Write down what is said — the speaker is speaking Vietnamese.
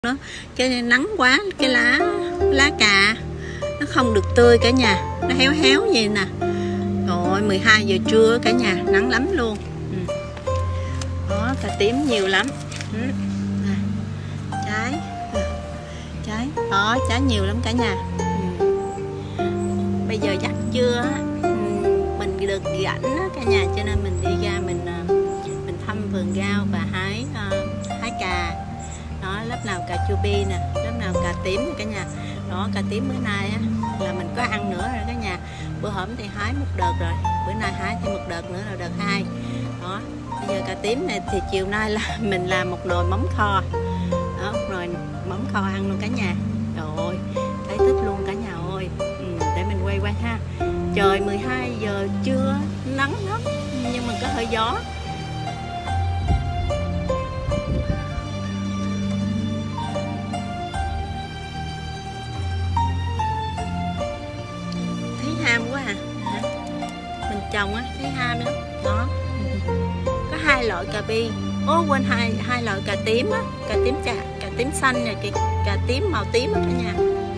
nữa, cái nắng quá cái lá cà nó không được tươi cả nhà, nó héo héo vậy nè. Rồi 12 giờ trưa cả nhà, nắng lắm luôn. Đó, cà tím nhiều lắm. Trái đó, trái nhiều lắm cả nhà. Bây giờ chắc chưa mình được rảnh cả nhà, cho nên mình đi ra mình thăm vườn rau và hái cà. Đó, lớp nào cà chua bi nè, lớp nào cà tím nè cả nhà. Đó, cà tím bữa nay á, là mình có ăn nữa rồi cả nhà. Bữa hổm thì hái một đợt rồi, bữa nay hái thêm một đợt nữa là đợt 2. Đó, bây giờ cà tím này thì chiều nay là mình làm một nồi mắm kho. Đó, rồi mắm kho ăn luôn cả nhà. Trời ơi, thấy thích luôn cả nhà ơi. Để mình quay ha. Trời 12 giờ trưa nắng lắm, nhưng mà có hơi gió. Ham quá à. Mình trồng á thấy ham lắm. Đó, có 2 loại cà bi, quên hai loại cà tím á, cà tím xanh này, cà tím màu tím á cả nhà.